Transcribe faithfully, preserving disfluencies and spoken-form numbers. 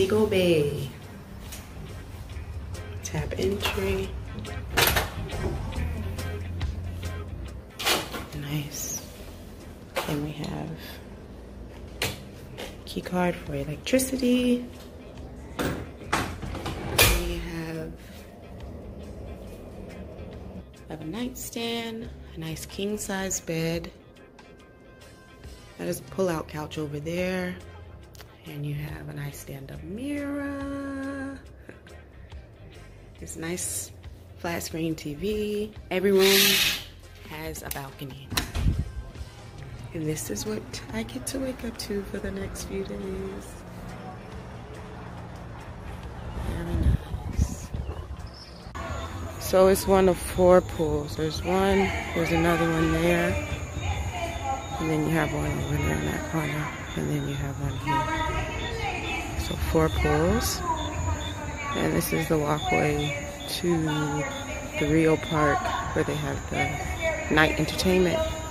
Montego Bay. Tap entry. Nice. And we have key card for electricity. We have, have a nightstand, a nice king size bed. That is a pull-out couch over there. And you have a nice stand-up mirror. It's nice flat screen T V. Every room has a balcony. And this is what I get to wake up to for the next few days. Very nice. So it's one of four pools. There's one, there's another one there. And then you have one over there in that corner. And then you have one here. So four pools. And this is the walkway to the Rio Park where they have the night entertainment.